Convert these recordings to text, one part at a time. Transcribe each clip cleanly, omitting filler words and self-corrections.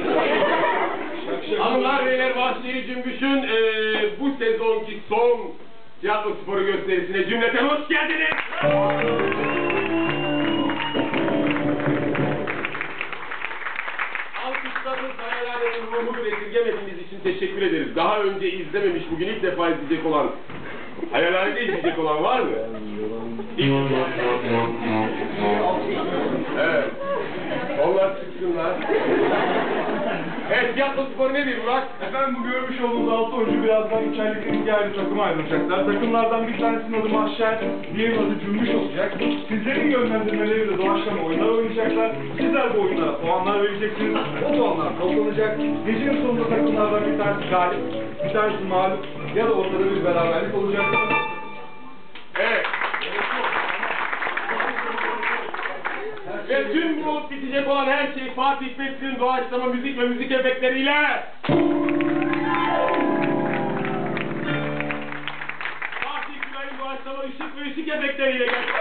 Hanımlar beyler, Vahşi Cümbüş'ün bu sezonki son tiyatro sporu gösterisine cümleten hoş geldiniz. Alkışlarınız, hayalleriniz, ruhunu esirgemediğiniz için teşekkür ederiz. Daha önce izlememiş, bugün ilk defa izleyecek olan, hayallerinde izleyecek olan var mı? Evet. Onlar çıksınlar. Evet, tiyatro sporu nedir Murat? Efendim, bu görmüş olduğunuz 6 oyuncu birazdan 3 aylık iki ayrı takıma ayrılacaklar. Takımlardan bir tanesinin adı Mahşer, diğerinin adı Cümbüş olacak. Sizlerin yönlendirmeleriyle doğaçlama oyunlar oynayacaklar. Sizler bu oyunlara puanlar vereceksiniz. O puanlar toplanacak. Gecenin sonunda takımlardan bir tanesi galip, bir tanesi mağlup ya da ortada bir beraberlik olacak. Evet. Ve tüm bu olup bitecek olan her şey Fatih Hikmet'in doğaçlama müzik ve müzik efektleriyle. Fatih Hikmet'in doğaçlama ışık ve ışık efektleriyle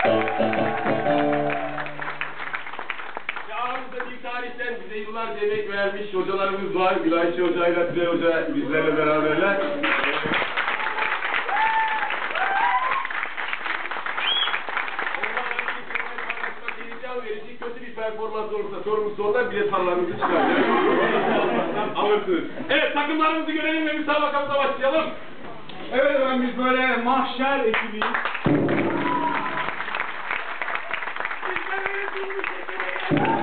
ve aramızda bir tarihten bize yıllarca emek vermiş hocalarımız var. Gülayşe Hoca'yla Tülay Hoca bizlerle beraberler. Kötü bir performans olursa sorumlusu onlar, bile paralarınızı çıkar. Alırsınız. Evet, takımlarımızı görelim ve müsabakamıza başlayalım. Evet efendim, biz böyle Mahşer ekibiyiz. Bizler